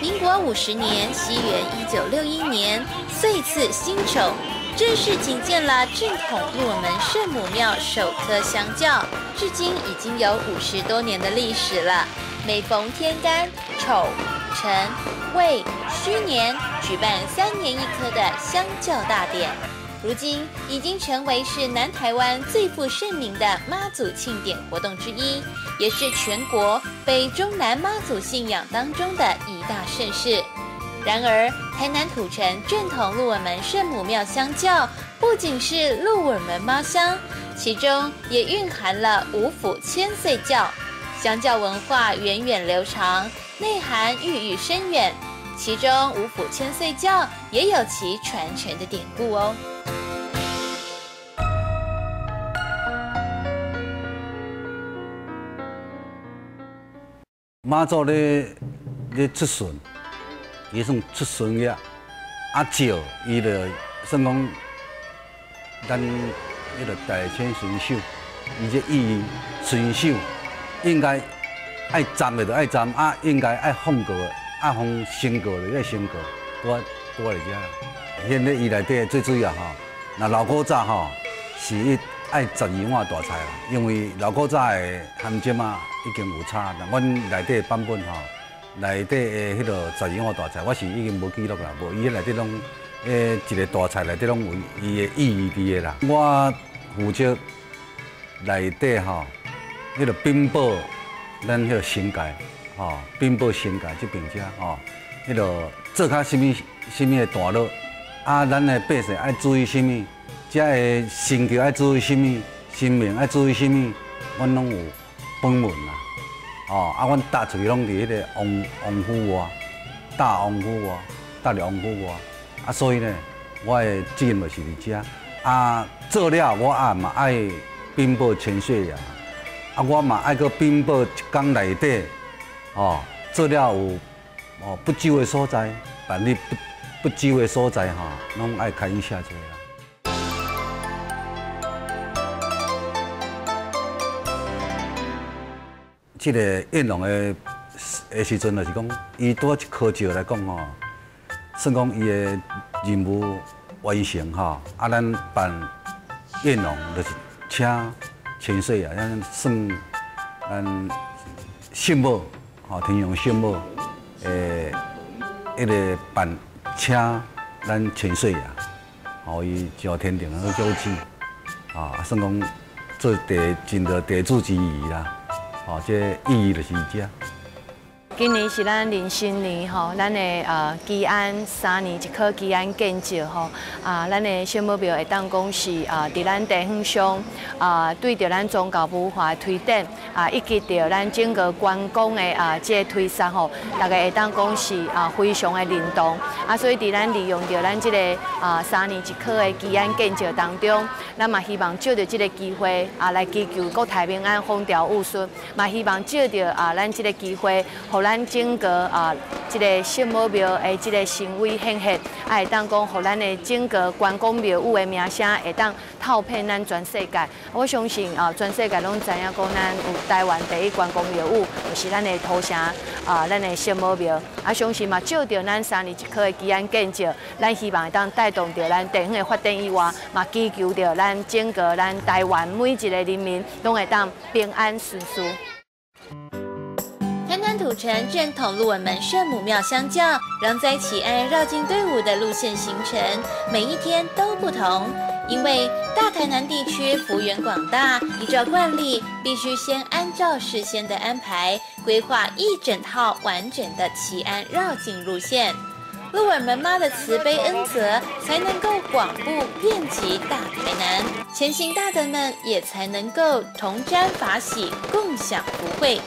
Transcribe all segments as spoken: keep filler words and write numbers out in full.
民国五十年，西元一九六一年，岁次辛丑，正式觐见了正统鹿耳门圣母庙首颗香轿，至今已经有五十多年的历史了。每逢天干、丑、辰、未、戌年，举办三年一科的香轿大典。如今已经成为是南台湾最负盛名的妈祖庆典活动之一，也是全国北中南妈祖信仰当中的一大盛事。然而，台南土城正统鹿耳门圣母庙香轿不仅是鹿耳门妈香，其中也蕴含了五府千岁轿。香轿文化源远流长，内涵寓意深远，其中五府千岁轿也有其传承的典故哦。 妈祖咧咧出巡，伊算出巡呀，啊照伊就算讲，咱迄个大千巡守，伊这意义巡守应该爱站的就爱站，啊应该爱放过的，啊放升过的爱升过，多多来遮啦。现在伊内底最主要吼，那老古早吼是伊爱十二碗大菜啦，因为老古早的含金啊。已经有差，但阮内底版本吼，内底的迄个十二碗大菜，我是已经无记录啦，无伊内底拢，诶一个大菜内底拢有伊的意义伫个啦。我负责内底吼，迄个禀报咱迄个新界，吼禀报新界这边遮吼，迄个做较什物什物的段落，啊，咱的百姓爱注意什物，遮的新桥爱注意什物，新民爱注意什物，阮拢有。本文啦，哦，啊，阮搭出去拢伫迄个王王府外，大王府外，搭了王府外，啊，所以呢，我的责任就是伫遮，啊，做了我也嘛爱禀报千岁爷，啊，我嘛爱个禀报一工内底，哦，做了有哦不周的所在，办理不不周的所在吼，拢爱开伊写出来啦。这个宴龙的的时阵，就是讲，伊拄一科照来讲吼，算讲伊的任务完成吼，啊，咱办宴龙就是请千岁爷，咱算咱圣母吼，天上圣母，诶，迄个办请咱千岁爷，吼，伊上天庭个标志，啊，算讲做地尽到地主之谊啦。哦，这意义就是这。 今年是咱壬申年吼，咱的呃基安三年一颗基安建造吼，啊，咱的圣母庙会当讲是啊，伫咱地方上啊，对着咱宗教文化的推展啊，以及着咱整个观光的啊，这个推展吼，大家会当讲是啊，非常的灵动啊，所以伫咱利用着咱这个啊三年一颗的基安建造当中，咱嘛希望借着这个机会啊，来祈求国泰民安、风调雨顺，嘛希望借着啊，咱这个机会，互咱整个啊，这个圣母庙的这个神威显赫，啊会当讲，互咱的整个观光庙宇的名声会当透遍咱全世界。我相信啊，全世界拢知影讲，咱有台湾第一观光庙宇，就是咱的土城啊，咱的圣母庙。啊，相信嘛，借着咱三年一科的基安建造，咱希望会当带动着咱地方的发展以外，嘛祈求着咱整个咱台湾每一个人民拢会当平安顺遂。 台南土城正统鹿耳门圣母庙香轿，让在启安绕境队伍的路线行程每一天都不同。因为大台南地区幅员广大，依照惯例，必须先按照事先的安排，规划一整套完整的启安绕境路线。鹿耳门妈的慈悲恩泽，才能够广布遍及大台南，前行大德们也才能够同沾法喜，共享福慧。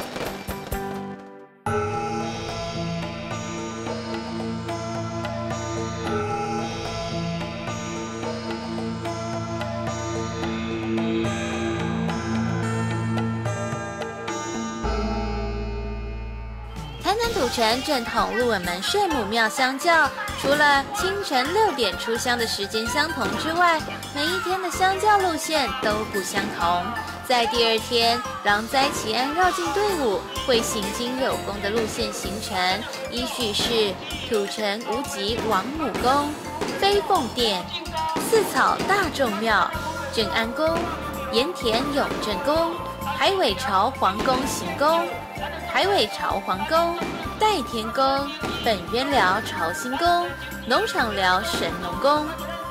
台南土城正统鹿耳门圣母庙香轿，除了清晨六点出香的时间相同之外，每一天的香轿路线都不相同。 在第二天，狼灾祈安绕境队伍会行经有功的路线行程，依序是土城无极王母宫、飞凤殿、四草大众庙、正安宫、盐田永正宫、海尾朝皇宫行宫、海尾朝皇宫、代天宫、本渊寮朝兴宫、农场寮神农宫。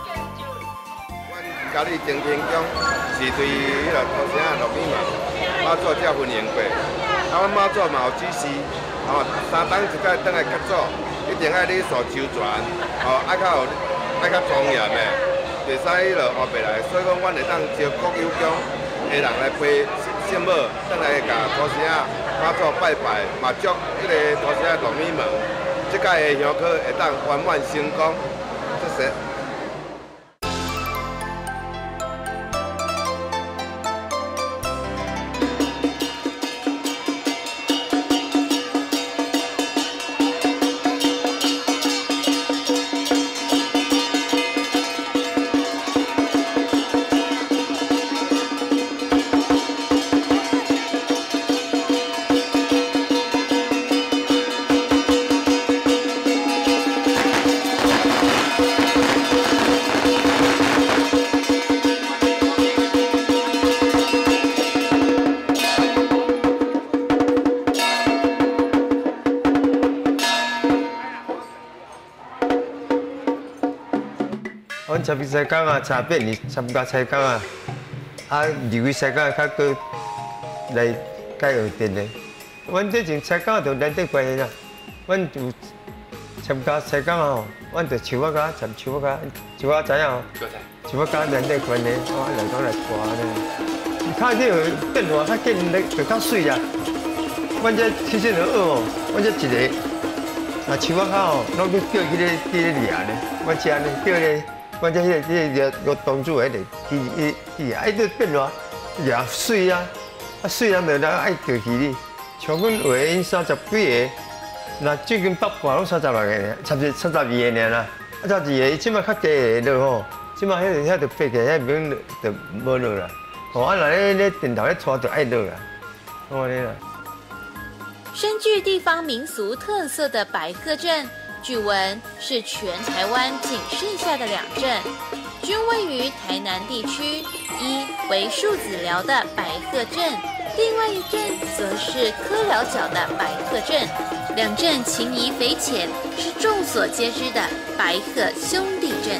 家里正天宫是对迄个土城的鹿耳门妈祖才分灵过，啊，阮妈祖嘛有指示，吼、哦，三当一届倒来甲祖，一定爱礼数周全，吼、哦，爱较有爱较庄严的，袂使迄落后白来。所以讲，阮会当招国有宫的人来陪圣母，倒来甲土城妈祖拜拜，嘛祝迄个土城鹿耳门即届的香科会当圆满成功，谢谢。 阮参加西港啊，差八年参加西港啊，啊离开西港较搁来改学电的。阮之前西港就难得关系啦，阮有参加西港啊，阮就树仔甲参树仔甲，树仔知影哦，树仔甲难得关系，我来讲来刮咧。看这个变化较紧，咧就较水啊。阮这其实就学哦，阮这一个啊树仔甲哦，拢去叫迄个迄个掠咧，阮是安尼叫咧。阮这迄个迄个个当主迄个鱼鱼鱼啊，哎，这变化掠水啊，啊水啊，就咱爱钓鱼哩。像阮学因三十几个，那最近北半拢三十六个，差不多三十二个尔啦。啊，十二个，即摆较低个落吼，即摆迄个遐着飞起，遐免就无落啦。吼，啊，若咧咧电头咧拖就爱落啦，我安尼啦。 深具地方民俗特色的白鹤镇，据闻是全台湾仅剩下的两镇，均位于台南地区，一为树子寮的白鹤镇，另外一镇则是科寮角的白鹤镇。两镇情谊匪浅，是众所皆知的白鹤兄弟镇。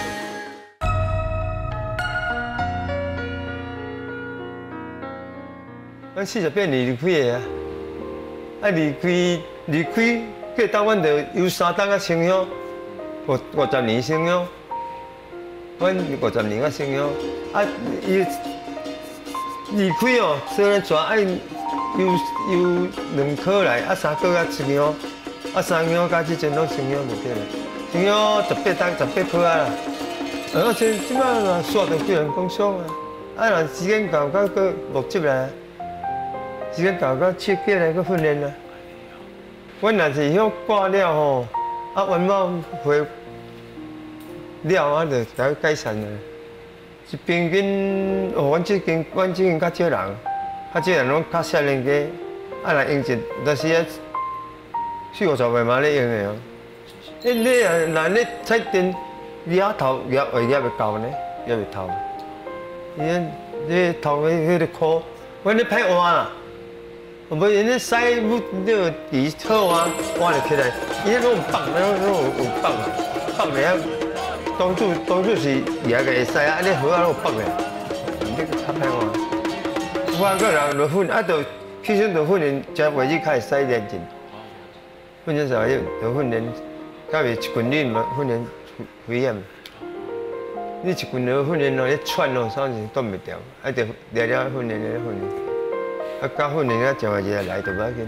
咱四十八年离开的啊，啊离开离开。过到阮就有三档啊升乡，五五十年升乡，阮五十年啊升乡，啊伊离开哦，所以全爱有有两科来，啊三科啊升乡，啊三乡加即阵拢升乡就对啦，升乡十八档十八科啊啦，啊即即摆若煞着叫人讲爽啊，啊若时间到到个木执来，时间到到七几来个训练啦。阮若是遐挂了吼，啊，元宝回了啊，就才改善啦。是平均哦，阮这间阮这间较少人，较少人拢较少年纪，啊来用一，但是啊四五十岁嘛咧用的哦。你你啊，若你彩电抓头抓会抓袂到呢，抓袂透。伊你头迄迄个箍，阮咧歹换啦。无因咧使物那个底好啊，挖了起来，伊迄种放，那种有放啊，放的啊，当初当初是也个会使啊，你好啊，有放的，你个较歹换。我个人落训，啊，就起身就训练，才为止较会使练劲。训练时候要就训练，到为一群人嘛训练危险。你一群人训练咯，你喘咯，啥是断袂掉，啊，就了了训练了训练。啊，教训人家上下日来就要紧。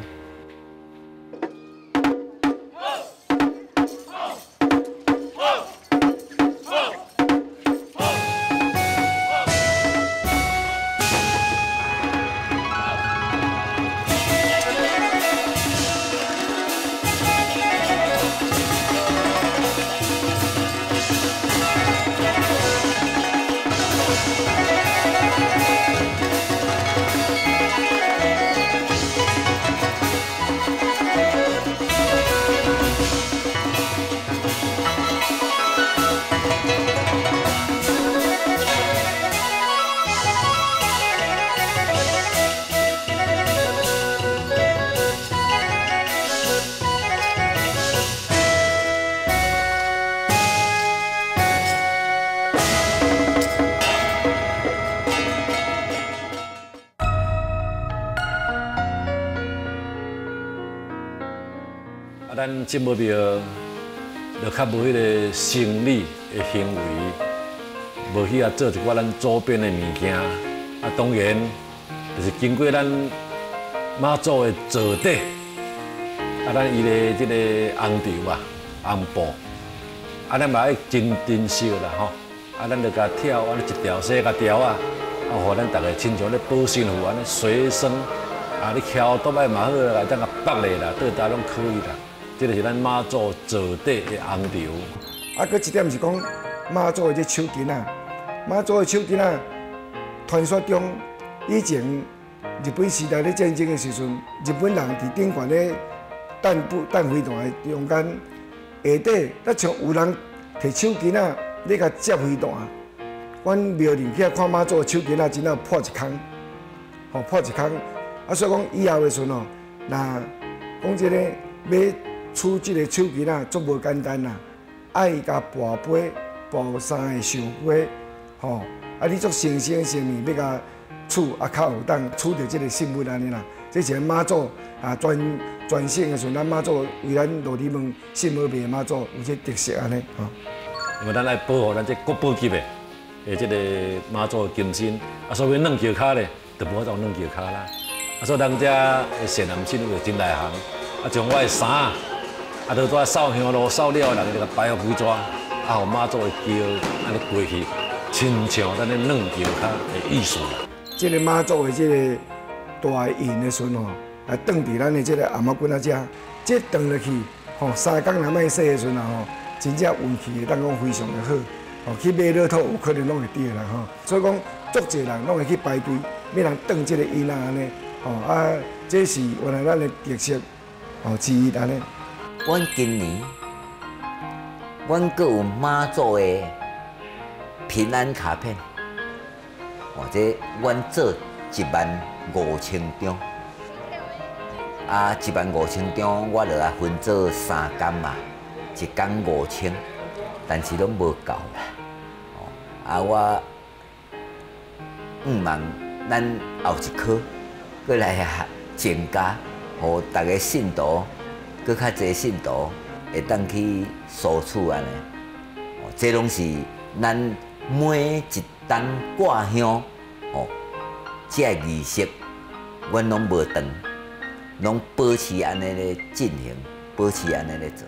啊，咱节目表就较无迄个生理的行为，无去啊做一寡咱周边的物件。啊，当然就是经过咱妈祖的座底，啊，咱伊的即个红潮啊、红布，啊，咱嘛要真珍惜啦吼。啊，咱就甲跳安尼一条细甲条啊，啊，互咱逐个亲像咧保身符安尼随身。 啊！你敲倒摆嘛好啦，当个北嘞啦，倒搭拢可以啦。这就是咱妈祖座底的红潮。 啊，搁一点是讲妈祖的这手巾啊，妈祖的手巾啊，传说中以前日本时代咧战争的时阵，日本人伫顶悬咧弹布弹飞弹的中间下底，咱像有人摕手巾啊，咧甲接飞弹。阮庙里去看妈祖的手巾啊，真正破一空，吼破一空。 啊，所以讲以后的时阵哦，那讲这个要取这个手巾啊，足无简单啦，爱甲跋杯、跋三个上杯，吼，啊，你足诚心诚意要甲取，啊，较有当取到这个信物安尼啦。这是咱妈祖啊，全全省的时阵，咱妈祖为咱罗里门信物庙妈祖有这特色安尼，吼。 因为咱来保护咱这国宝级的，诶，这个妈祖金身，啊，所以软桥骹咧，就无法度软桥骹啦。 啊，所以人遮的善男信女就真内行，啊，将我的衫啊，啊，都在扫香炉扫了，人就甲摆好几纸，啊，互妈祖的桥安尼过去，亲像咱咧软桥骹的意思啦。 这个妈祖的这个大印的时阵吼，啊，放伫咱的这个阿妈棍仔遮，这放落去，吼，三工若卖洗的时阵啊，吼，真正运气会当讲非常的好，吼，去买乐透有可能拢会得啦，吼。所以讲，足侪人拢会去排队，要人放这个印啊安尼。 哦啊，这是原来咱的特色哦之一安尼。 阮今年，阮阁有妈祖的平安卡片，哦，这阮做一万五千张，啊，一万五千张，我著啊分做三工嘛，一工五千，但是拢无够啦。哦，啊我毋望咱后一科。 过来啊，增加，互大家信徒，搁较侪信徒会当去索取安尼。哦，这拢是咱每一单挂香，哦，这仪式，阮拢无断，拢保持安尼咧进行，保持安尼咧做。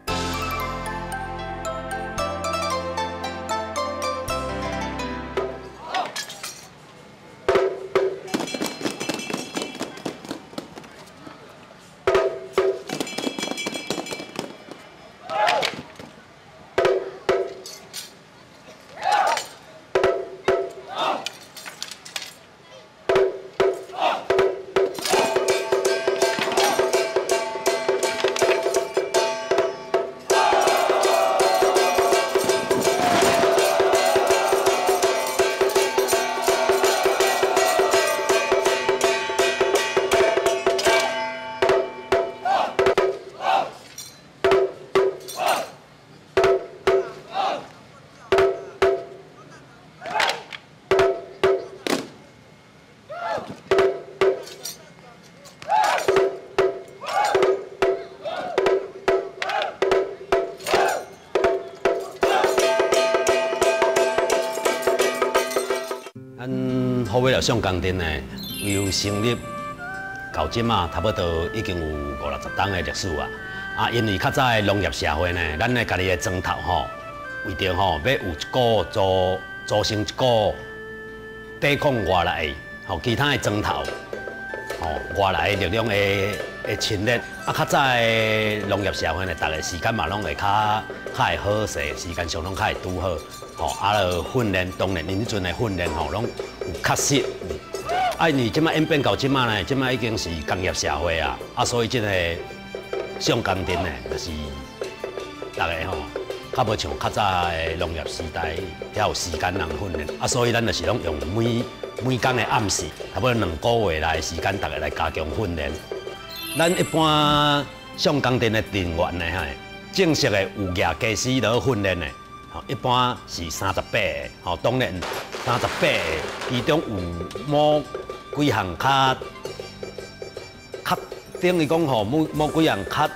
好尾了上工店呢，由成立到即嘛，差不多已经有五六十档的历史啊。啊，因为较早的农业社会呢，咱的家己的庄头吼，为着吼要有一个组组成一个抵抗外来的吼其他的庄头，吼外来的力量的的侵略。啊，较早的农业社会呢，逐个时间嘛拢会较较会好势，时间上拢较会拄好。 吼，啊，了训练，当然，因迄阵的训练吼，拢有确实。啊，因为即摆演变到即摆呢，即摆已经是工业社会啊，啊，所以即个上工田呢，就是逐个吼，较无像较早的农业时代，遐有时间人训练，啊，所以咱就是拢用每每工的暗时，差不多两个月来时间，逐个来加强训练。咱一般上工田的人员呢，哈，正式的有业技师落训练的。 吼，一般是三十八个，吼，当然三十八个，其中有某几项较较等于讲吼，某某几项较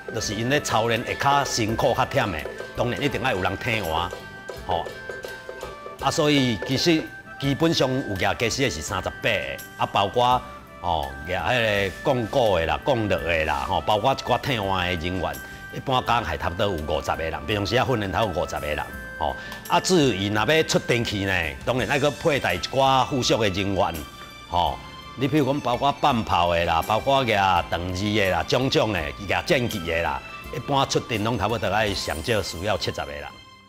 就是因咧操练会较辛苦、较忝的，当然一定要有人听话，吼、啊，所以其实基本上有举驾驶的是三十八个，啊，包括哦举迄个讲古的啦、讲乐的啦，吼，包括一寡听话的人员，一般讲还差不多有五十个人，平常时啊训练头有五十个人，吼、啊，至于伊若要出电去呢，当然要搁佩戴一寡附属的人员，吼、你譬如讲，包括半炮的啦，包括举长机的啦、种种的、举战机的啦，一般出阵拢差不多爱上少需要七十个人。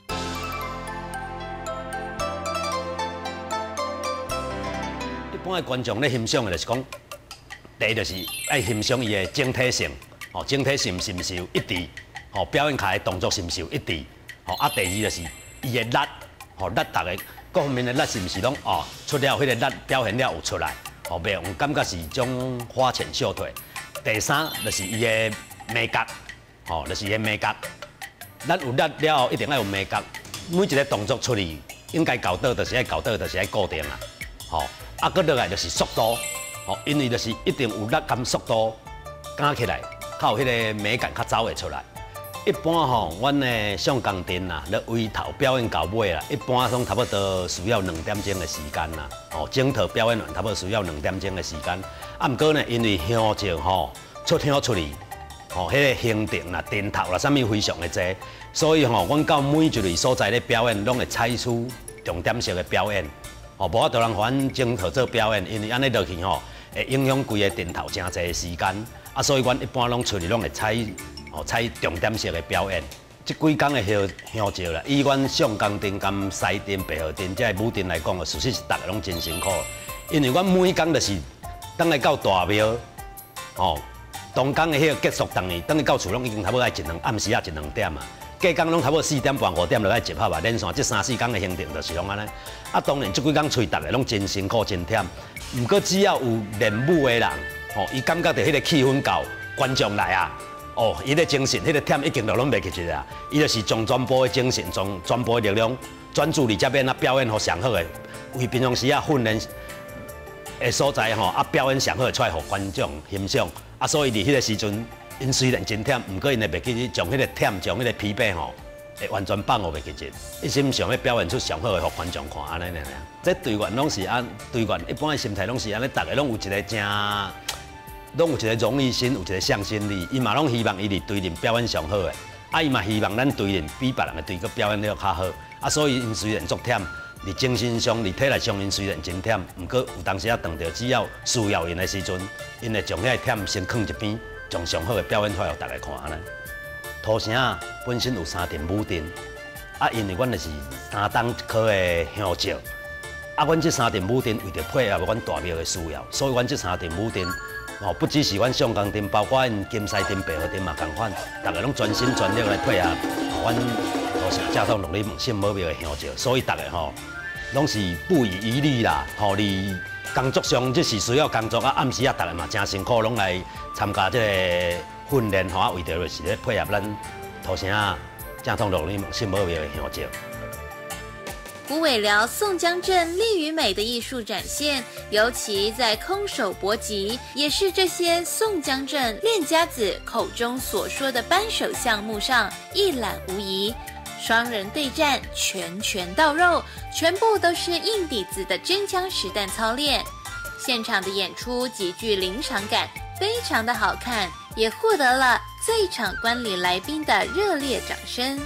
一般的观众咧欣赏的就是讲，第一就是爱欣赏伊的整体性，吼，整体性是毋是有一致，吼，表演卡的动作是毋是有一致，吼，啊，第二就是伊的力，吼，力逐个各方面的力是毋是拢哦出了迄个力表现了有出来。哦，袂用感觉是种花拳绣腿。第三就是伊的美感，吼、哦，就是伊的美感。咱有力了后，一定要有美感。每一个动作出嚟，应该搞倒，就是爱搞倒，就是爱固定啊。吼、哦，啊，搁落来就是速度，吼、哦，因为就是一定有力跟速度加起来，较有迄个美感较走会出来。一般吼，阮的上工程啦，咧为头表演到尾啦，一般拢差不多需要两点钟的时间啦。哦，整套表演完差不多需要两点钟的时间。啊，毋过呢，因为香蕉吼出香出嚟，吼，迄个形状啦、灯头啦，啥物非常的济，所以吼，阮到每一类所在咧表演，拢会采取重点式的表演。哦，无法度人阮整套做表演，因为安尼落去吼，会影响规个灯头真济的时间。啊，所以阮一般拢出嚟拢会采。哦，采重点式的表演，即几工的香香蕉啦，以阮上工程、甘西镇、白河镇这舞镇来讲，事实是大家拢真辛苦，因为阮每工就是等来到大庙，哦，当工的迄个结束，当年等去到厝拢已经差不多爱一两暗时啊一两点啊，隔工拢差不多四点半五点就爱集合啊，连续这三四工的行程就是拢安尼。啊，当然即几工吹大家拢真辛苦真忝，毋过只要有练舞的人，哦，伊感觉到迄个气氛到，观众来啊。哦，伊的精神，迄、那个忝已经就拢袂去啊！伊就是将全部的精神、将全部的力量专注伫这边啊，表演好上好的，为平常时啊训练的所在吼，啊表演上好的出来，互观众欣赏。啊，所以伫迄个时阵，因虽然真忝，毋过因会袂去将迄个忝、将迄个疲惫吼，会完全放互袂去尽，一心想要表演出上好的，互观众看安尼尔。这队员拢是安，队员一般的心态拢是安尼，大家拢有一个正。拢有一个荣誉心，有一个向心力，伊嘛拢希望伊伫队里表演上好诶，啊伊嘛希望咱队里比别人诶队佫表演了较好，啊所以因虽然足忝，伫精神上、伫体力上因虽然真忝，毋过有当时啊当着只要需要因诶时阵，因会将遐个忝先放一边，将上好诶表演出来互大家看安尼。土城啊本身有三阵舞阵，啊因为阮就是三档一颗诶香蕉，啊阮这三阵舞阵为着配合阮大庙诶需要，所以阮这三阵舞阵。哦，不只是阮上工镇，包括因金西镇、白河镇嘛同款，大家拢专心全力来配合，阮都是正统农历信母庙的香蕉，所以大家吼拢是不遗余力啦。吼，你工作上即是需要工作啊，暗时啊，大家嘛真辛苦，拢来参加这个训练，吼啊，为着就是咧配合咱土城正统农历信母庙的香蕉。 虎尾寮宋江镇力与美的艺术展现，尤其在空手搏击，也是这些宋江镇练家子口中所说的扳手项目上一览无遗。双人对战，拳拳到肉，全部都是硬底子的真枪实弹操练。现场的演出极具临场感，非常的好看，也获得了在场观礼来宾的热烈掌声。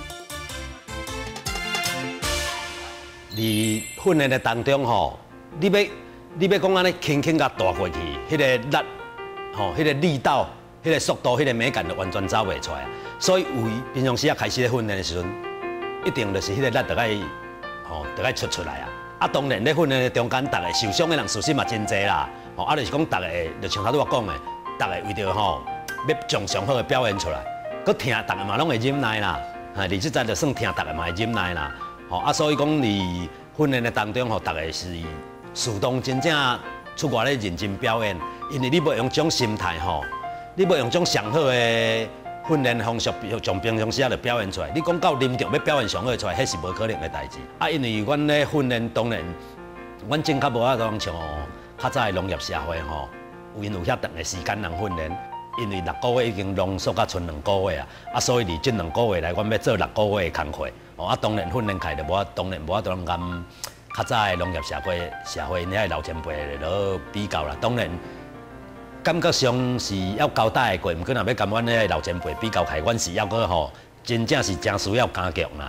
伫训练的当中吼，你要你要讲安尼轻轻甲大过去，迄、那个力吼，迄、那个力道、迄、那个速度、迄、那个美感就完全走袂出来。所以为平常时啊开始咧训练的时阵，一定就是迄个力就爱吼，就爱出出来啊。啊，当然咧训练的中间，逐个受伤的人事实嘛真济啦。吼，啊就是讲逐个，就像头拄我讲的，逐个为着吼要将上好的表现出来，佮听逐个嘛拢会忍耐啦。啊，而即阵就算听逐个嘛会忍耐啦。吼啊，所以讲伫训练的当中，吼，大家是主动真正出外咧认真表演，因为你要用种心态吼，你要用种上好的训练方式，从平常时啊就表演出来。你讲到临场要表现上好出来，迄是无可能的代志。啊，因为阮咧训练，当然，阮正较无法度像较早的农业社会吼，有因有遐长的时间人训练。 因为六个月已经浓缩到剩两个月啊，啊，所以伫这两个月来，阮要做六个月的工课。哦，啊，当然训练开就无，当然无法度甲较早的农业社会社会遐老前辈落比较啦。当然，感觉上是要交代的过，毋过若要甲阮遐老前辈比较开，阮是要搁吼，真正是真需要加强啦。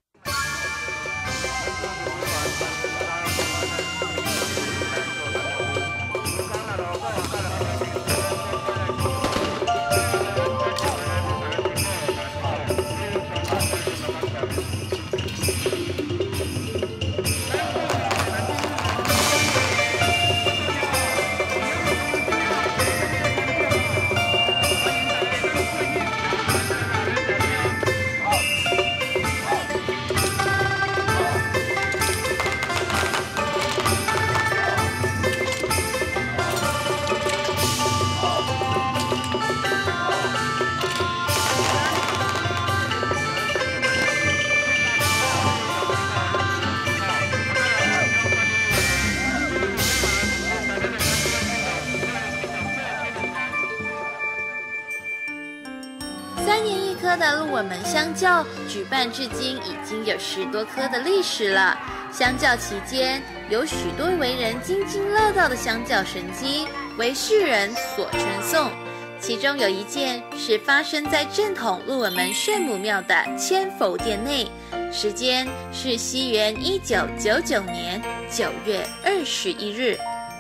三年一科的鹿尾门香教举办至今已经有十多科的历史了。香教期间，有许多为人津津乐道的香教神迹为世人所称颂。其中有一件是发生在正统鹿尾门圣母庙的千佛殿内，时间是西元一九九九年九月二十一日。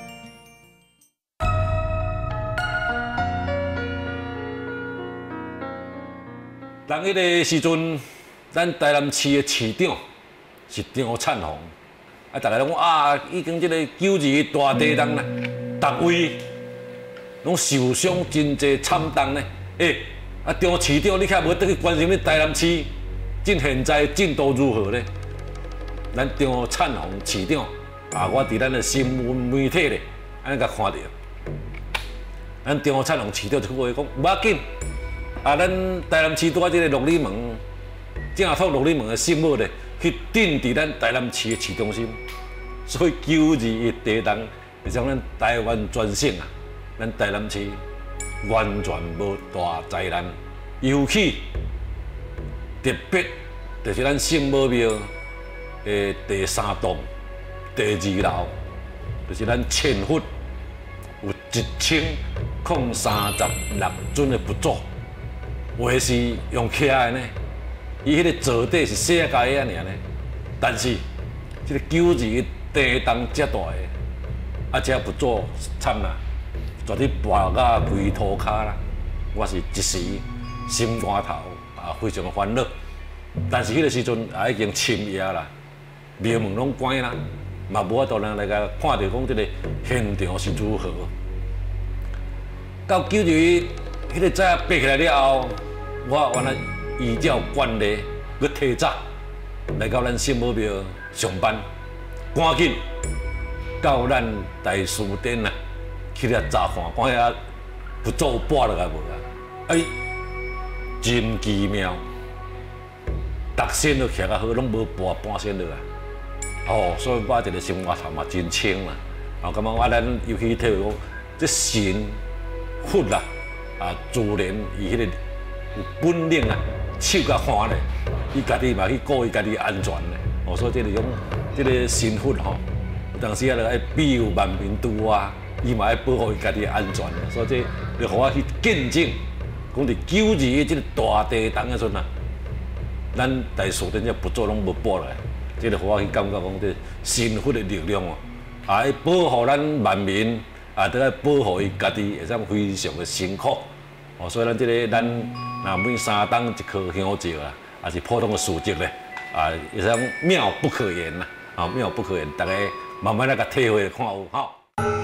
当迄个时阵，咱台南市的市长是张灿宏，啊，大家拢讲啊，已经即个九二大地震啦，逐位拢受伤真济惨重呢。诶、欸，啊，张市长你遐无倒去关心你台南市，进现在进度如何呢？咱张灿宏市长啊，我伫咱的新闻媒体咧，安尼甲看到，咱张灿宏市长就话讲，无要紧。啊，咱台南市拄啊，即个鹿里门，正统鹿里门的圣母咧，去顶伫咱台南市的市中心，所以九二的地震，会将咱台湾全省啊，咱台南市完全无大灾难。尤其特别就是咱圣母庙的第三栋、第二楼，就是咱千佛有一千零三十六尊的佛祖。话是用起来呢，伊迄个座底是小家个尔呢，但是即个九二地动遮大个，啊，遮不做惨啦，绝对跋甲规涂骹啦。我是一时心肝头啊，非常烦恼。但是迄个时阵也已经深夜啦，庙门拢关啦，嘛无法度人来甲看到讲即个现场是如何。到九二迄个早爬起来了后，我原来依照惯例，去提早来到咱圣母庙上班，赶紧到咱大书店啊，去遐查看，看遐佛祖有搬落来无啊？哎，真奇妙，逐身都徛较好，拢无搬搬身落来。哦，所以我一个心肝头嘛真清啦。哦，感觉我咱尤其体会讲，这神佛啦。啊，自然伊迄个有本领啊，手甲宽咧，伊家己嘛去顾伊家己安全咧。哦，所以这个种，这个神佛吼，有当时啊，就爱庇佑万民拄啊，伊嘛爱保护伊家己安全。所以这就互我去见证，讲伫九二的这个大地震的时阵啊，咱大树顶这佛祖拢无搬来，这个互我去感觉讲，这神佛的力量哦，也爱保护咱万民。啊，都要保护伊家己，会使非常的辛苦。哦，所以咱这个咱若每三冬一颗香蕉啦，也是普通的事迹咧。啊，会使妙不可言啦，啊，妙不可言，大家慢慢来甲体会看有吼。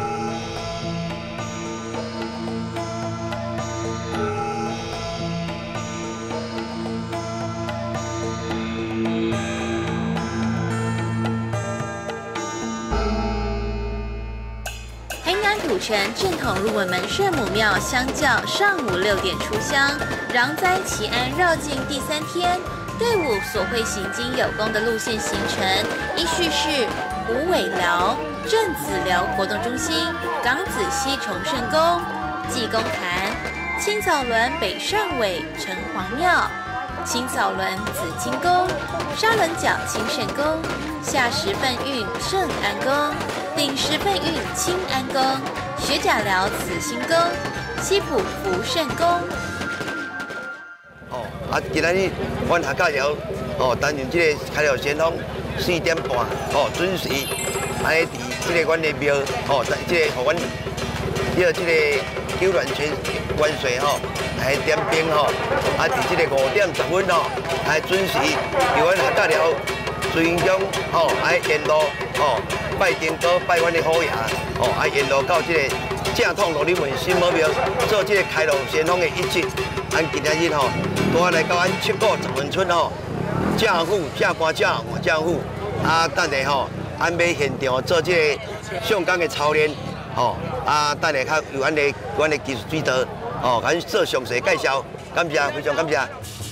土城正统鹿尾门圣母庙香教上午六点出香，攘灾祈安绕境第三天，队伍所会行经有功的路线行程依序是虎尾寮、镇子寮活动中心、港子溪崇圣宫、济公坛、 青草轮北上尾城隍庙，青草轮紫金宫，沙轮角清圣宫，下十份运圣安宫，顶十份运清安宫，雪甲寮慈心宫，西浦福圣宫。 哦，啊，今仔日阮客家寮哦担任这个开了先锋四点半哦准时，安尼伫这个阮的庙哦，这个互阮叫这个九銮全元帅吼来点兵吼，啊，伫这个五点十分吼来准时伫阮客家寮随乡吼来沿路吼拜天哥拜阮的好爷哦，啊沿路到这个正统罗里文新母庙做这个开路先锋的一节。咱今仔日吼，拄啊来到咱七股十分村吼，正府正官正换正府啊，等下吼，安排现场做这个上工的操练吼，啊，等下较由阮的阮的技术指导哦，甲咱做详细介绍，感谢，非常感谢。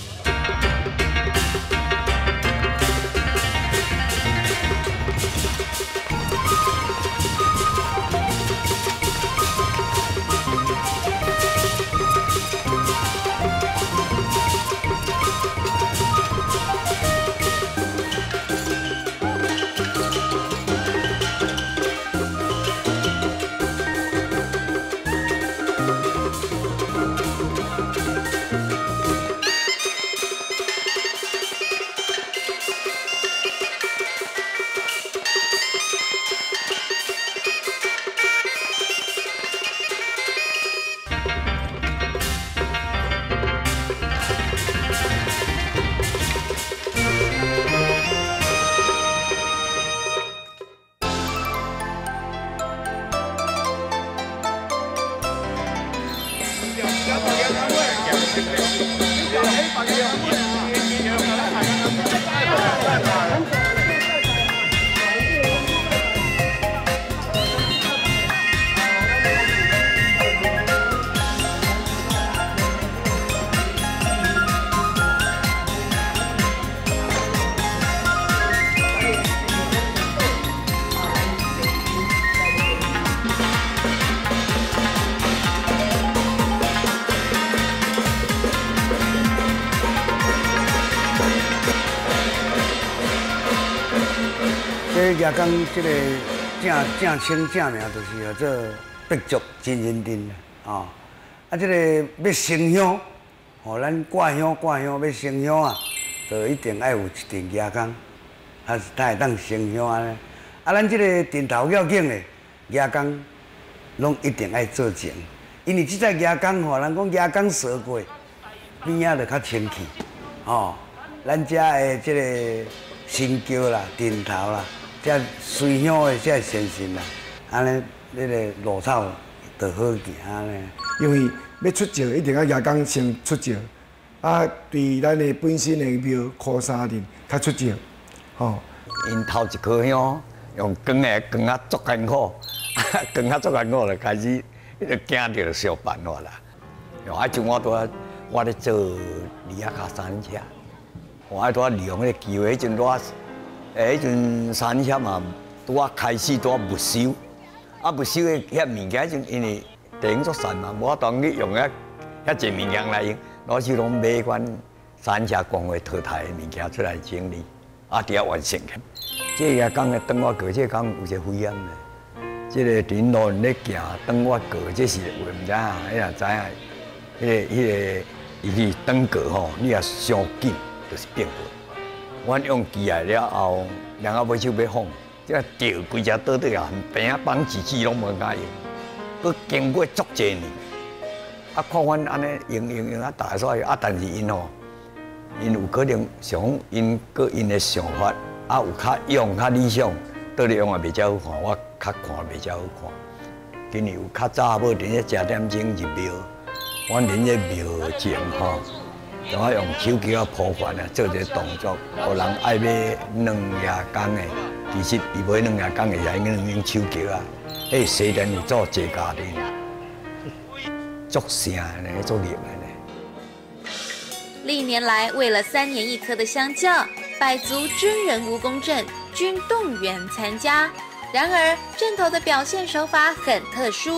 这夜港这个正正称正名就是叫做北族真人镇啊。啊，这个要升香，吼，咱挂香挂香要升香啊，就一定爱有一阵夜港，啊，才会当升香安尼。啊，咱这个镇头要紧的夜港，拢一定爱做正，因为这只夜港吼，人讲夜港扫过，边仔就较清气，吼。咱遮的这个新桥啦、镇头啦。这水乡的这先进啦，安尼那个路草就好行安尼。 因为要出招，一定要夜港先出招，啊，对咱的本身的庙靠山镇较出招，吼。 因头一颗香用光的光啊足艰苦，光啊足艰苦就开始，伊就惊着小办法啦。啊，像我拄啊，我咧做离啊卡三车，我爱拄啊利用迄个机会，迄阵拄啊。诶，迄阵三协嘛，拄啊开始拄啊没收，啊没收的遐物件，迄阵因为地方作散嘛，无法当去用遐遐济物件来用，老是拢买款三协工会淘汰的物件出来整理，啊，伫遐完成起。这个讲的等我过，这讲有一个危险的，这个顶路咧行，等我过，这是我唔知啊，你若知影，迄个迄个伊去等过吼，你若上紧就是变过。阮用机来了后，人啊尾手要放，即个吊规只倒倒啊，边啊绑几支拢无敢用，佮经过足济年，啊看阮安尼用用用啊，大概所以啊，但是因吼，因有可能想因个因的想法，啊有较用较理想，倒咧用也袂遮好看，我较看袂遮好看。今年有较早要连咧食点钟入庙，阮连咧庙前吼。就我用手机啊铺饭啊，做一个动作，互人爱买两夜工的，其实伊买两夜工的也应该用手机啊。迄虽然是做一家庭，足声呢，足热呢。 历年来，为了三年一科的相较，百足真人蜈蚣阵均动员参加。然而，阵头的表现手法很特殊，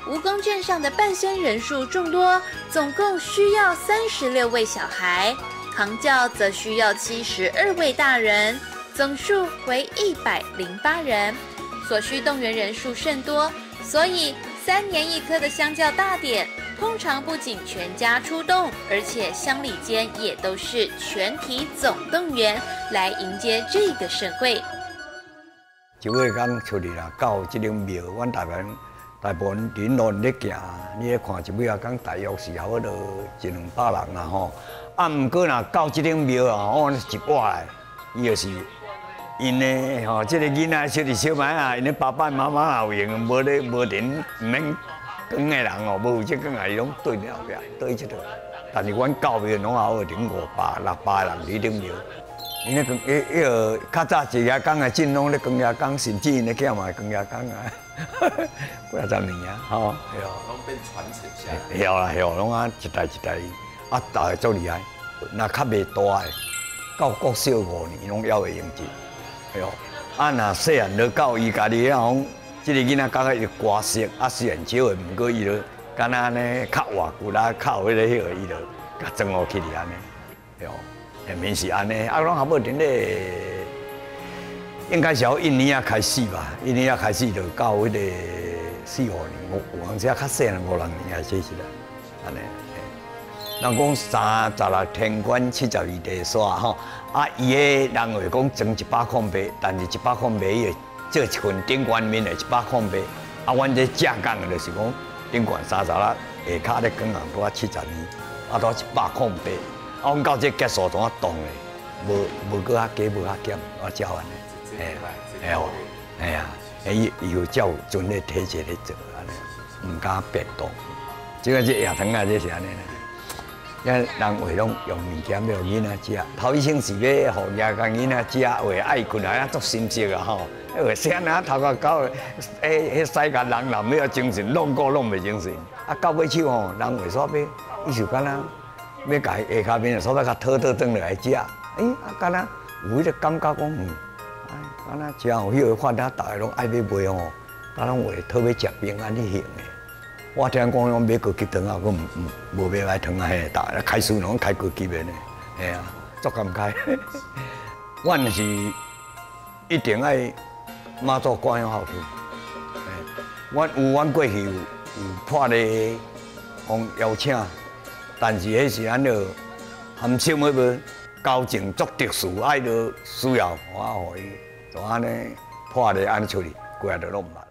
蜈蚣镇上的伴孙人数众多，总共需要三十六位小孩，扛轿则需要七十二位大人，总数为一百零八人，所需动员人数甚多，所以三年一科的乡教大典，通常不仅全家出动，而且乡里间也都是全体总动员来迎接这个盛会。 一月刚出去啦，到这种庙，阮大部分大部分人拢咧行，你咧看一尾啊，讲大约是差不多一两百人啦吼。啊，毋过若到这种庙啊，吼一挂来，伊就是因咧吼，这个囡仔小弟小孩啊，因咧爸爸妈妈也有闲，无咧无人毋免讲的人哦，无有这讲啊，伊拢对了后壁对这个。但是阮到庙拢也有零五百六百人伫顶庙。因咧讲，迄迄个较早一夜工啊，进拢咧光夜工，甚至因咧囝嘛光夜工啊，几啊十年啊，吼，对哦。 拢变传承下来。 晓啦晓，拢啊一代一代，啊大个足厉害。若较袂大个，到国小五年拢还会用进，对哦。啊，若细汉就到伊家己讲，即个囡仔刚开始歌识，啊虽然少个，毋过伊就敢若安尼较活骨啦，较有迄个迄个，伊就甲装学起嚟安尼，对哦。下面是安尼，啊，拢差不多伫咧，应该是要一年啊开始吧，一年啊开始就到迄个四五年，有有当时啊较细人五六年啊，这是啦，安尼。人讲三十六天官七十二地煞吼，啊，伊个人会讲装一百块八，但是一百块八伊会做一份顶官面的一百块八，啊，阮这正讲的就是讲顶官三十六，下骹咧讲人多七十二，啊，多一百块八。啊，阮到这结束怎啊动嘞？无无搁较加，无较减，我照安尼。哎哎哦，哎呀，哎以以后照准咧体制咧做安尼，唔敢变动。即个这夜堂啊，这是安尼啦。因人会拢用物件要囡仔食，头一生是要互夜间囡仔食，会爱困啊，足心色啊吼。会啥啊头壳到，诶，迄世界人人要精神，弄过弄袂精神。啊，到尾手吼，人会煞要，伊就敢若。要甲伊下骹面所在甲讨讨转落来食，哎，啊，敢若有迄个感觉讲，嗯，哎，敢若真有迄个法，咱大家拢爱要买吼，敢若会讨要食平安去行的。我听讲讲买枸杞糖啊，我唔唔无买买糖啊，嘿，大家开书拢开枸杞面的，嘿啊，足感慨。阮是一定爱妈祖观音好处，哎，阮有阮过去有有破咧，互邀请。但是迄是咱着含心迄个交情足特殊，爱着需要我互伊，就安尼破咧安尼处理，过来就拢毋捌啦。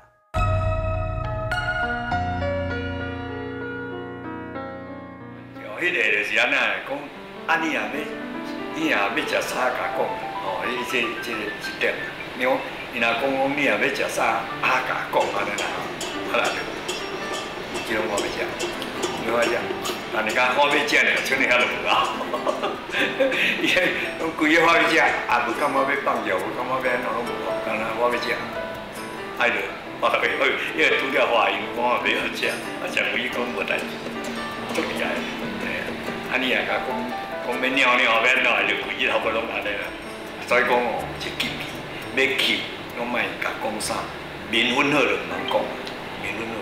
哦，迄个就是安尼讲，啊你若要你若要食啥，甲讲，哦，伊这这个一点，你讲伊若讲讲你若要食啥，啊甲讲安尼啦，好啦，即种我要食，你我食。但你讲花尾食咧，像你遐落无啊？伊个拢规个花尾食，啊无感觉要放药，无感觉要安怎拢无，干那花尾食，爱着我袂好，因为拄着花因讲袂好食，啊食规讲无代志，足厉害。哎，啊你若甲讲讲要尿尿，要安怎就规日差不多拢安尼啦。所以讲哦，一记气要气，拢莫甲讲啥，面粉好就毋通讲，面粉好。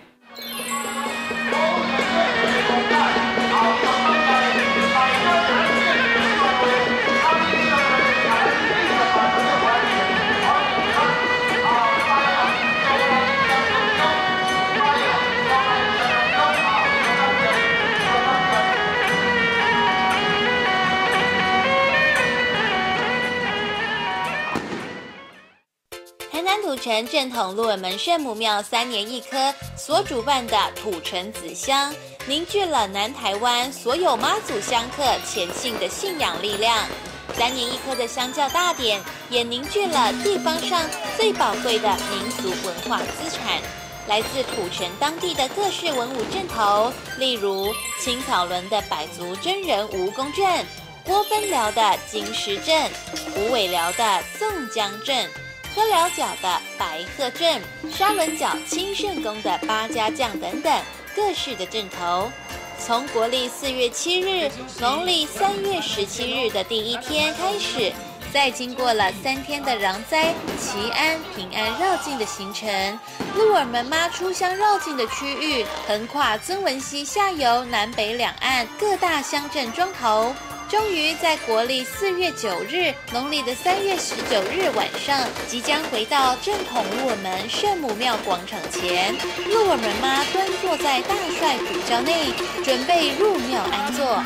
土城正统鹿耳门圣母庙三年一科所主办的土城紫香，凝聚了南台湾所有妈祖香客虔信的信仰力量。三年一科的香教大典，也凝聚了地方上最宝贵的民俗文化资产，来自土城当地的各式文武阵头，例如青草仑的百足真人蜈蚣阵、郭分寮的金狮阵、虎尾寮的宋江阵、柯寮角的白鹤阵、沙仑角清圣宫的八家将等等各式的阵头。从国历四月七日、农历三月十七日的第一天开始， 在经过了三天的攘灾、祈安、平安绕境的行程，鹿耳门妈出乡绕境的区域横跨曾文溪下游南北两岸各大乡镇庄头。终于在国历四月九日，农历的三月十九日晚上，即将回到正统鹿耳门圣母庙广场前。鹿耳门妈端坐在大帅比轿内，准备入庙安坐。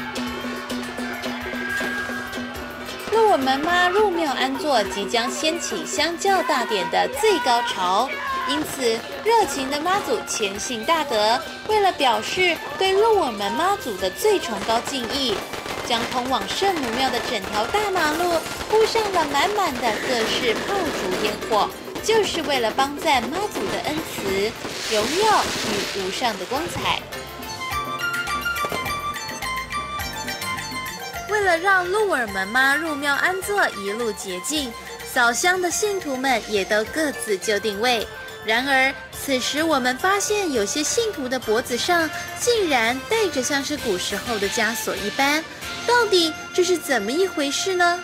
鹿耳门妈入庙安坐，即将掀起香轿大典的最高潮。因此，热情的妈祖虔信大德，为了表示对鹿耳门妈祖的最崇高敬意，将通往圣母庙的整条大马路铺上了满满的各式炮竹烟火，就是为了帮赞妈祖的恩慈、荣耀与无上的光彩。为了让鹿耳门妈入庙安坐一路洁净，扫香的信徒们也都各自就定位。然而，此时我们发现有些信徒的脖子上竟然戴着像是古时候的枷锁一般，到底这是怎么一回事呢？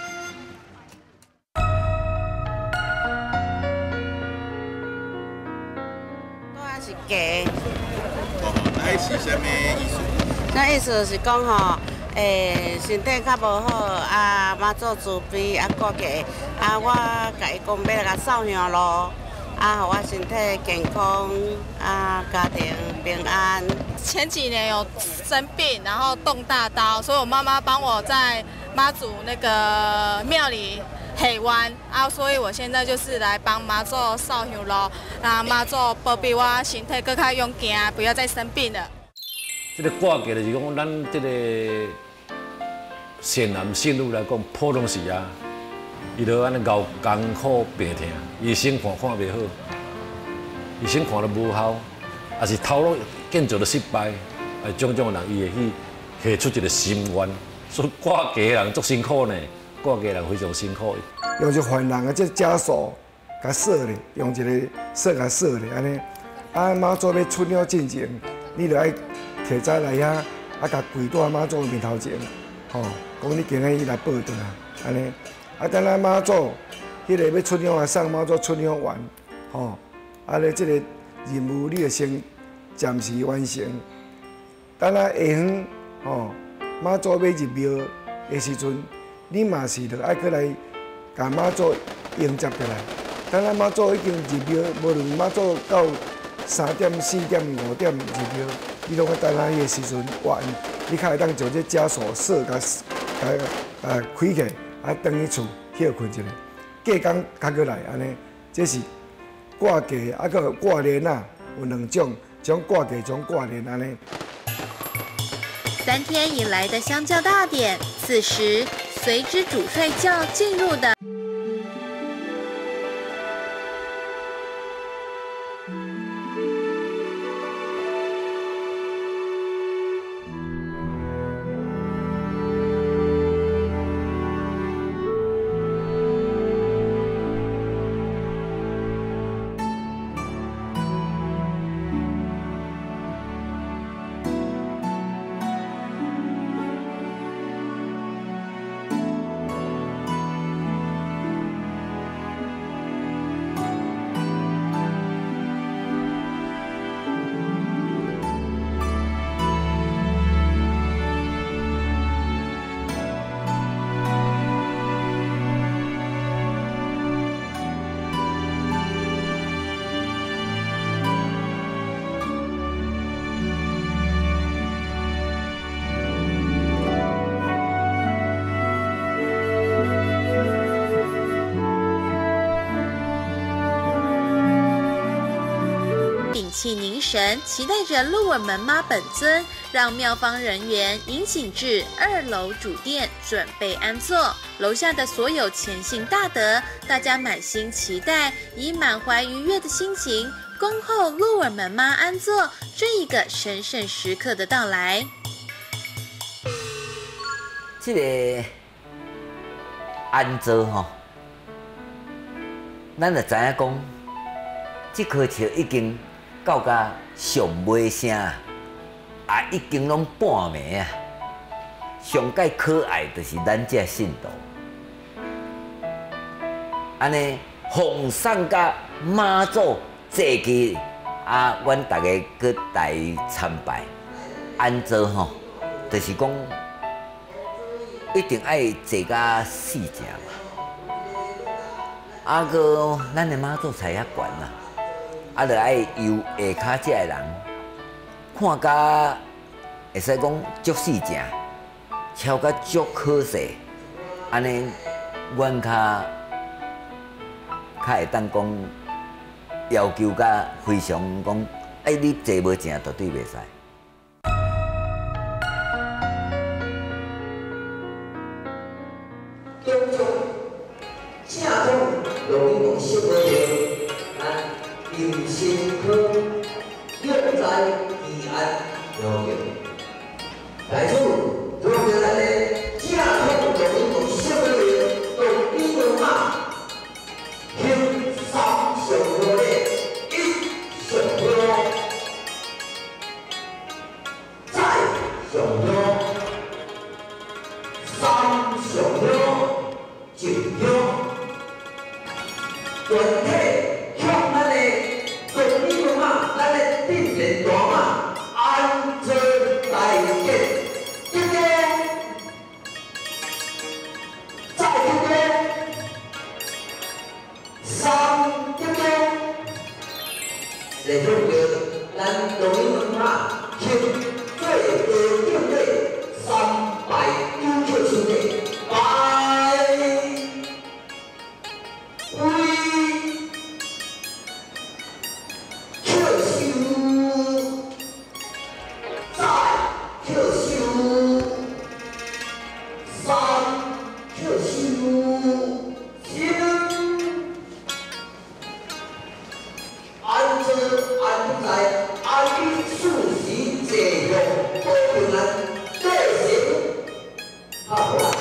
我是假。 哦，那是什么意思？ 那意思是讲吼，诶，身体较无好，啊，妈祖慈悲，啊，顾家，啊，我甲伊讲要来甲扫香咯。啊，好，我身体健康，啊，家庭平安。 前几年有生病，然后动大刀，所以我妈妈帮我在妈祖那个庙里下弯啊，所以我现在就是来帮妈祖扫香咯，让妈祖保庇我身体更加勇健，不要再生病了。 这个挂价就是讲，咱这个善男信女来讲，普通时啊。伊就安尼熬艰苦病痛，伊先看看袂好，伊先看都无效，也是头脑建造的失败，啊，种种人伊会去下出一个心愿，所以挂价的人足辛苦呢，挂价的人非常辛苦。 用一犯人的这枷锁，甲锁咧，用一个锁甲锁咧，安尼，啊妈祖要出了进前，你就爱摕早来遐，啊甲跪在妈祖面头前，吼、哦，讲你今日伊来报顿啊，安尼。啊，等咱妈祖，迄个要出乡啊，送妈祖出乡完，吼，啊咧，即个任务你就先暂时完成。等咱下昏，吼，妈祖要入庙的时阵，你嘛是着爱过来，甲妈祖迎接过来。等咱妈祖已经入庙，无论妈祖到三点、四点、五点入庙，你拢要等咱迄个时阵完，你较会当将这枷锁锁甲甲呃开起。啊，回去厝歇困一下，隔工较过来安尼，这是挂价，啊，搁挂帘啊，有两种，种挂价，种挂帘安尼。 三天以来的香轿大典，此时随之主帅轿进入的。气凝神，期待着鹿耳门妈本尊，让庙方人员引请至二楼主殿准备安坐。楼下的所有虔信大德，大家满心期待，以满怀愉悦的心情，恭候鹿耳门妈安坐这一个神圣时刻的到来。 这个安坐吼，咱就知影讲，这棵树已经到甲上尾声，也已经拢半暝啊。上界可爱就是咱这信徒， 安尼奉送甲妈祖祭旗，啊，阮大家搁来参拜，安做吼，就是讲一定爱坐甲四正嘛，啊个咱的妈祖才遐悬啦，啊，着爱由下骹遮的人看甲会使讲足四正，超甲足好势，安尼阮较较会当讲要求甲非常讲，哎，你坐无正绝对袂使。 中中正统容易用小妹妹，咱用心科用在宜安有用。来处如果咱的正统容易用小妹妹，用比如嘛，用三上好咧，一上好，再上好，三上好。就向全体向咱的动力嘛，咱的顶面大嘛，安全大吉，一个，再一个，三一个，来向着咱动力嘛，向最高境界三百优秀兄弟，拜。we 跳秀，再跳秀，三跳秀，行，安全安在，安于舒适这样保平安德行，好不好？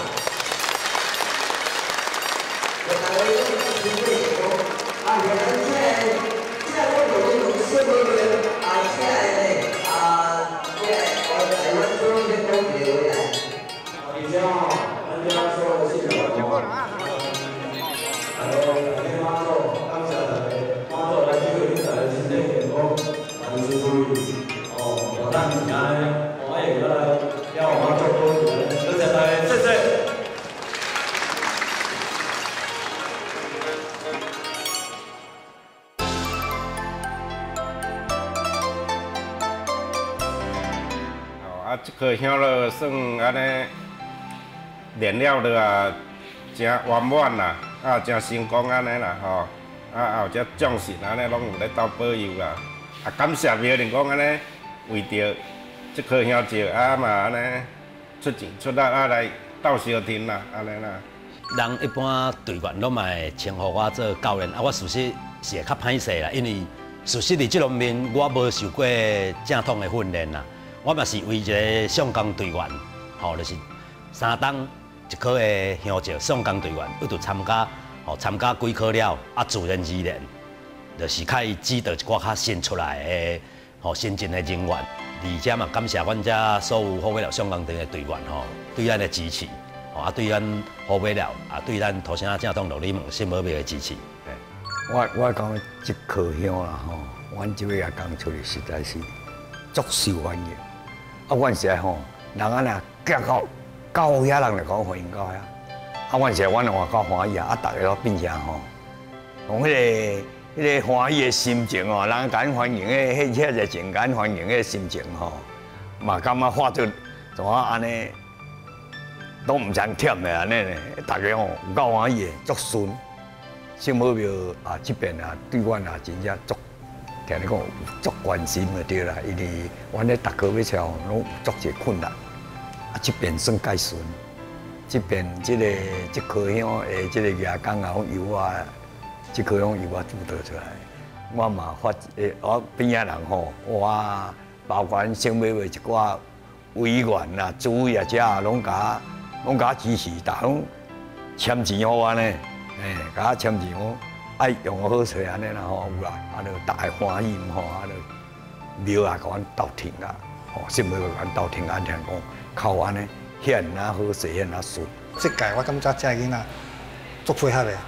啊，原来这这我有那种小妹妹，啊，这呢，啊，这我台湾做一些东西回来。以前哦，人家说的是什么？然后大家妈祖，当下大家妈祖来聚会，大家身体健康，万事如意。哦，我当时呢，我也过来要我妈做多一点，多谢大家，谢谢。 啊，这颗香了算安尼练了了啊，真圆满啦，啊，真成功安尼啦吼，啊后这将士安尼拢有咧斗保佑啦，啊感谢庙人讲安尼为着这颗香石啊嘛安尼出钱出力啊来斗相挺啦，安尼啦。 人一般队员拢嘛会称呼我做教练，啊，我事实是会较歹势啦，因为事实伫这方面我无受过正统的训练啦。我嘛是为一个上工队员，吼，就是三档一科的香石上工队员，要着参加，吼，参加几科了，啊，自然而然，就是可以指导一寡较新出来的，吼，新进的人员，而且嘛感谢阮遮所有好尾寮上工队的队员，吼，对咱的支持，吼，啊，对咱好尾寮，啊，对咱土城正统六里门新宝庙的支持。 我我讲这颗香啦，吼，阮这位也讲出来实在是足受欢迎。啊，阮是吼，人安尼夹到到遐人就讲欢迎到遐。啊，阮是阮换较欢喜啊，啊，大家都变成吼，用迄个迄个欢喜的心情哦，人甲欢迎的迄迄个情感欢迎的心情吼，嘛感觉发出怎啊安尼，都毋像忝的安尼呢，大家吼有够欢喜的，足顺。圣母庙啊，这边啊，对阮啊真正足。听你讲有足关心就对啦，因为阮咧逐个要超拢有足侪困难，啊这边算介顺，这边即、这个即颗香诶，即个夜工啊，由我即颗香由我主导出来，我嘛发诶，我边仔人吼，我包括省委会一寡委员啦、主委啊，遮啊，拢甲拢甲支持，逐拢签钱互我呢，诶，甲我签钱我。爱用好势安尼啦吼，有啦，啊，就大家欢喜吼，啊，就庙啊，甲阮斗停啊，吼，新庙甲阮斗停啊，听讲靠安尼，显啊好势，显啊顺。 这届我感觉这囡仔足配合的，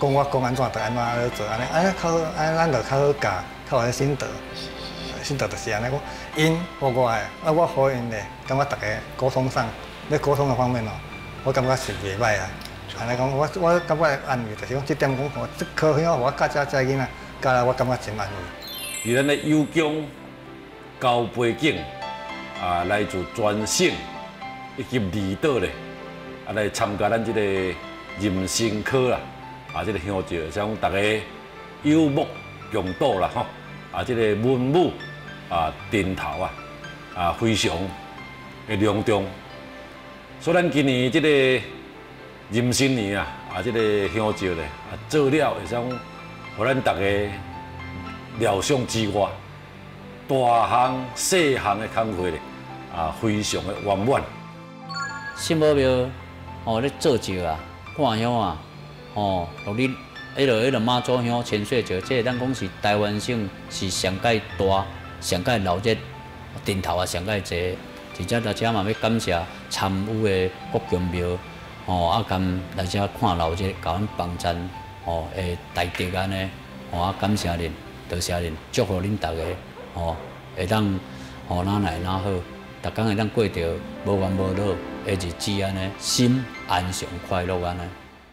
讲我讲安怎，就安怎去做安尼，安尼较好，安尼咱就较好教，较有心得。心得就是安尼，我因和我的，啊我和因的，感觉大家沟通上，咧沟通的方面哦，我感觉是袂歹啊。安尼讲，我我感觉安慰，就是讲这点讲，我这科学我教遮遮囡仔，教来我感觉真安慰。 伫咱的有疆高背景啊，来自全省以及离岛咧，啊来参加咱这个人生科啦，啊这个香蕉，像大家有目共睹啦吼，啊这个文武。啊，顶头啊，啊非常的隆重，所以咱今年这个壬申年啊，啊这个香蕉咧，啊做了会想，互咱大家料想之外，大项小项的工作咧，啊非常的圆满。 新宝庙哦，咧做石啊，看香啊，哦，互你迄落迄落妈祖香千岁石，这咱讲是台湾省是上界大。上界老热顶头啊，上界济，而且大家嘛要感谢参与的国强庙，吼啊，甘大家看老热，甲阮帮衬，吼诶大德安尼，吼啊感谢恁，多谢恁，祝福恁大家，吼会当吼哪来哪好，逐工会当过着无冤无恼的日子安尼，心安详快乐安尼。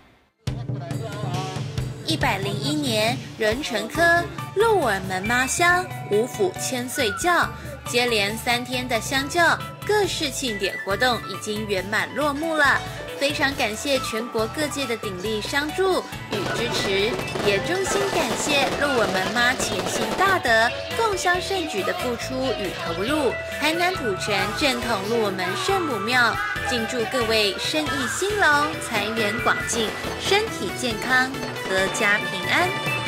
一百零一年壬辰科鹿耳门妈香五府千岁轿，接连三天的香轿各式庆典活动已经圆满落幕了。非常感谢全国各界的鼎力相助与支持，也衷心感谢鹿耳门妈潜心大德、共襄盛举的付出与投入。台南土城正统鹿耳门圣母庙，敬祝各位生意兴隆、财源广进、身体健康、阖家平安。